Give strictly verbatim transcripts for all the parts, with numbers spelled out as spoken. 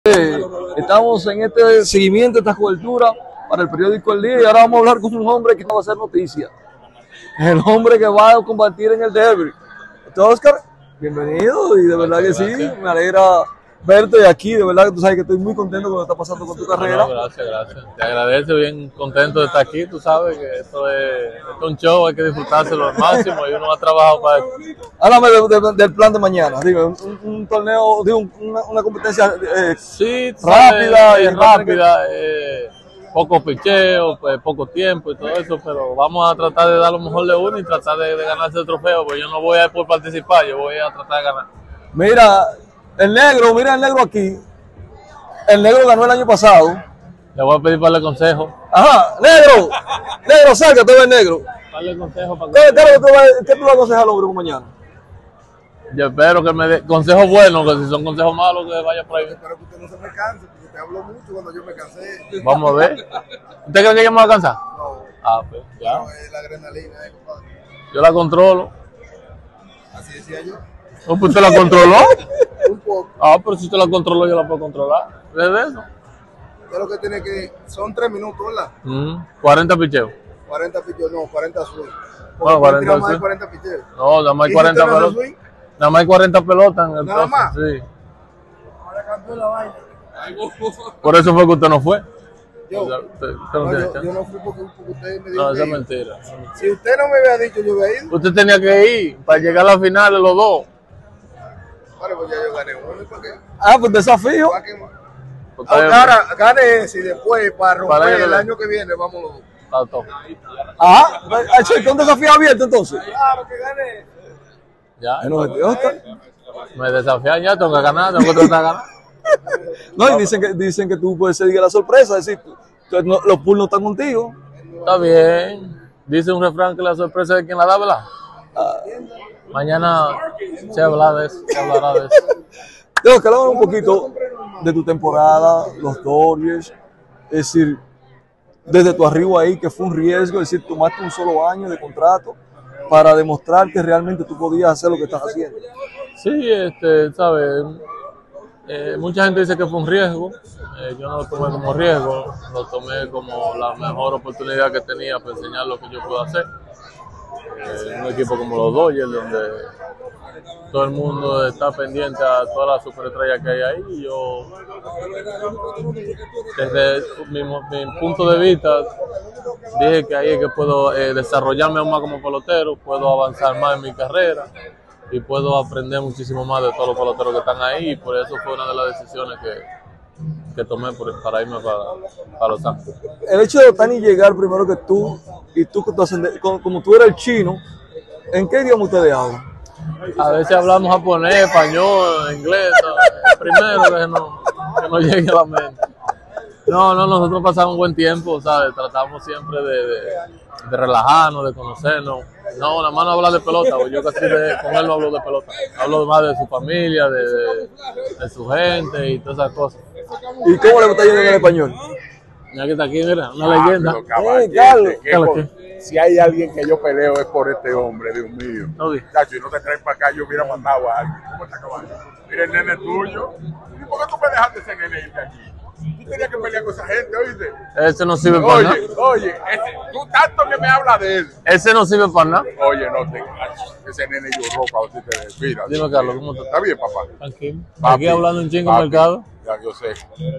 Eh, Estamos en este seguimiento, esta cobertura para el periódico El Día, y ahora vamos a hablar con un hombre que no va a hacer noticia, el hombre que va a combatir en el derby. Oscar, bienvenido, y de verdad que sí, me alegra verte aquí, de verdad que tú sabes que estoy muy contento con lo que está pasando con tu carrera. No, no, gracias, gracias. Te agradezco, bien contento de estar aquí. Tú sabes que esto es, esto es un show, hay que disfrutárselo al máximo y uno ha trabajado para eso. Háblame de, de, del plan de mañana, dime, un, un, un torneo, digo, una, una competencia eh, sí, rápida sabes, y es rápida, eh, poco picheo, pues, poco tiempo y todo eso, pero vamos a tratar de dar lo mejor de uno y tratar de, de ganarse el trofeo, porque yo no voy a ir por participar, yo voy a tratar de ganar. Mira, el negro, mira el negro aquí. El negro ganó el año pasado. Le voy a pedir para el consejo. Ajá, negro, negro, sácate el negro. Darle consejo para ¿Qué, qué, qué, tú vas- qué tú le vas a aconsejar al hombre por mañana? Yo espero que me dé consejos buenos, que si son consejos malos, que vaya por ahí. Espero que usted no se me canse, porque usted habló mucho cuando yo me cansé. Vamos a ver. ¿Usted cree que yo me voy a cansar? No, Ah, pues, ya. no, es la adrenalina, eh, compadre. Yo la controlo. Así decía yo. Oh, pues ¿usted la controló? Un poco. Ah, pero si usted la controló, yo la puedo controlar. ¿Ves de eso? Usted lo que tiene que. Son tres minutos, ¿verdad? Mm, cuarenta picheos. cuarenta picheos, no, cuarenta swing. Bueno, cuarenta más de swing. cuarenta picheos. No, nada más hay ¿Y si cuarenta usted no hace pelotas. swing? Nada más hay cuarenta pelotas en el ¿Nada trozo, más? sí. Ahora cambió la vaina. Por eso fue que usted no fue. Yo, O sea, usted- usted no no, tiene yo, chance. yo no fui porque, porque usted me dijo. No, que esa es iba. mentira. Si usted no me había dicho, yo hubiera ido. Usted tenía que ir para llegar a la final de los dos. Vale, pues ya yo gané uno. ¿Y para qué? Ah, pues desafío. ¿Para qué más? Usted- Ahora, gane ese y después, para romper Para ir- el año que viene, vamos los dos. Ah, todo. Ah, hecho, ¿es un desafío abierto entonces? Claro que gane. Ya. Bueno, Oscar. Me desafian ya, tengo que ganar, tengo que tratar de ganar. No, y dicen que, dicen que tú puedes ser la sorpresa, es decir, tú- no- los pools no están contigo. Está bien. Dice un refrán que la sorpresa es quien la da, ¿verdad? Mañana se hablará de eso, se hablará de eso. Tengo que hablar un poquito de tu temporada, los Dodgers, es decir, desde tu arribo ahí, que fue un riesgo, es decir, tomaste un solo año de contrato para demostrar que realmente tú podías hacer lo que estás haciendo. Sí, este, ¿sabes? Eh, mucha gente dice que fue un riesgo. Eh, yo no lo tomé como riesgo, lo tomé como la mejor oportunidad que tenía para enseñar lo que yo puedo hacer. Eh, un equipo como los Dodgers, donde todo el mundo está pendiente a todas las superestrellas que hay ahí. Y yo, desde mi, mi punto de vista, dije que ahí es que puedo eh, desarrollarme aún más como pelotero, puedo avanzar más en mi carrera y puedo aprender muchísimo más de todos los peloteros que están ahí, y por eso fue una de las decisiones que, que tomé por, para irme para, para Los Ángeles. El hecho de Otani llegar primero que tú, y tú, que tú ascende- como, como tú eres el chino, ¿en qué idioma ustedes hablan? A veces hablamos japonés, español, inglés, ¿no? Primero que no, que no llegue a la mente. No, no, nosotros pasamos un buen tiempo, ¿sabes? Tratamos siempre de, de, de relajarnos, de conocernos. No, nada más no hablar de pelota, porque yo casi de, con él no hablo de pelota. Hablo más de su familia, de, de, de su gente y todas esas cosas. ¿Y cómo le está yendo en el español? Mira que está aquí, mira, una leyenda. Pero, caballete, Eh, Carlos. que Carlos, con- si hay alguien que yo peleo es por este hombre, Dios mío. No, di. Chacho, y no te traen para acá, yo hubiera mandado a alguien. ¿Cómo está, caballo? Mira el nene tuyo. ¿Y por qué tú me dejaste ese nene irte aquí? Tú tenías que pelear con esa gente, ¿oíste? Ese no sirve para nada. Oye, oye, ese, tú tanto que me hablas de él. Ese no sirve para nada. Oye, no te ese nene lloró cuando tú te despidas. Dime, Carlos, ¿cómo tú ¿Está bien, papá? Tranquilo. Papi, Aquí hablando un chingo en papi, mercado. Ya yo sé.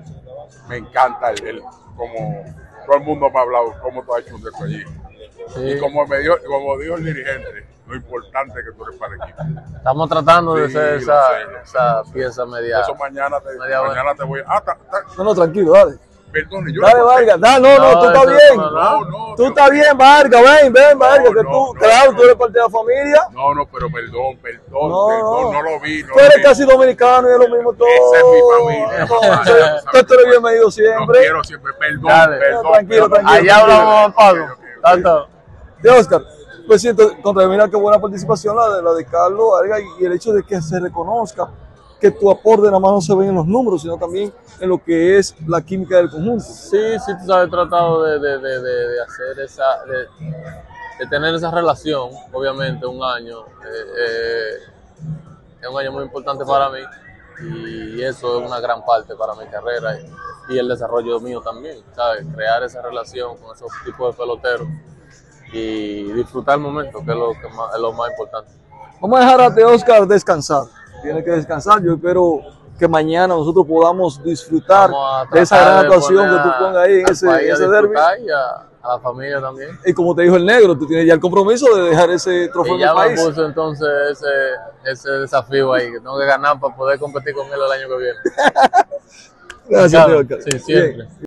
Me encanta el, el- como todo el mundo me ha hablado, cómo tú has hecho un deseo allí. Sí. Y como, me dio, como dijo el dirigente, lo importante es que tú eres para el equipo. Estamos tratando de Sí, hacer lo esa, sé, lo sé. esa pieza media. Eso mañana te, media buena. mañana te voy a... Ah, ta- ta- No, no, tranquilo, dale. perdone, yo Dale, le corté. Vargas, dale, no, no, No, tú estás eso bien. no, no, no, Tú no. estás bien, Vargas, ven, ven, Vargas, que no, tú, no, claro, no. tú eres parte de la familia. No, no, pero perdón, perdón, No, perdón, no. no lo vi. No Tú eres lo vi. casi dominicano y es lo mismo todo. Esa es mi familia. Entonces, tú tú eres bienvenido No siempre. quiero siempre, perdón, Dale. perdón. No, tranquilo, perdón. tranquilo. Allá hablamos, Pablo. Ok, ok, ok. Tanto. De Oscar, pues siento, contra mira qué buena participación la de la de Carlos Vargas, y, y el hecho de que se reconozca que tu aporte nada más no se ve en los números, sino también en lo que es la química del conjunto. Sí, sí, tú sabes, he tratado de, de, de, de, de hacer esa, de, de tener esa relación, obviamente, un año. Eh, eh, es un año muy importante para mí. y eso es una gran parte para mi carrera y, y el desarrollo mío también, ¿sabes? Crear esa relación con esos tipos de peloteros y disfrutar el momento, que es lo, que más, es lo más importante. Vamos a dejar a Teo Oscar descansar. Tiene que descansar. Yo espero que mañana nosotros podamos disfrutar de esa gran actuación que tú pongas ahí en ese, ese derbi. Y a, a la familia también. Y como te dijo el negro, tú tienes ya el compromiso de dejar ese trofeo y en el país. Ya me puso entonces ese, ese desafío ahí, que tengo que ganar para poder competir con él el año que viene. Gracias, Teo Oscar. Sí, siempre. Bien.